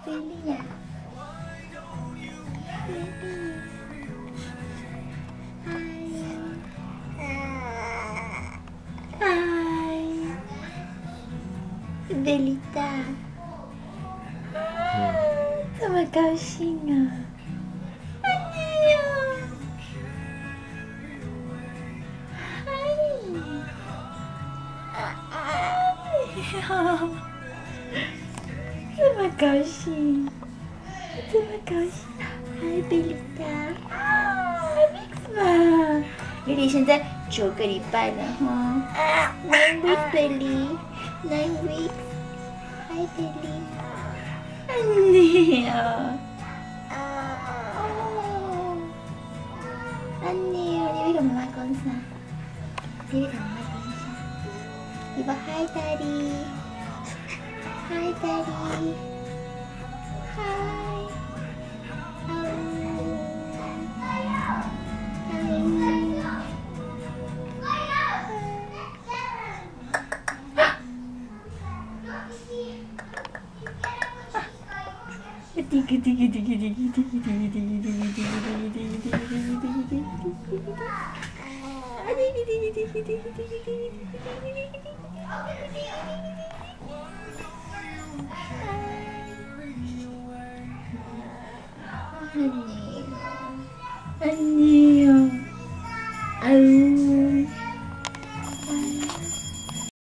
菲利亚，菲利，嗨，贝丽达，这么高兴啊！哎呀，哎呀，这么高兴，这么高兴！嗨，贝丽达，Mix 嘛，贝丽现在9个礼拜了哈，9 weeks，贝丽，9 weeks，嗨，贝丽，安妮啊，安妮哦，你会跟妈妈讲啥？你会跟妈妈讲啥？你说 Hi Daddy，Hi Daddy，Hi。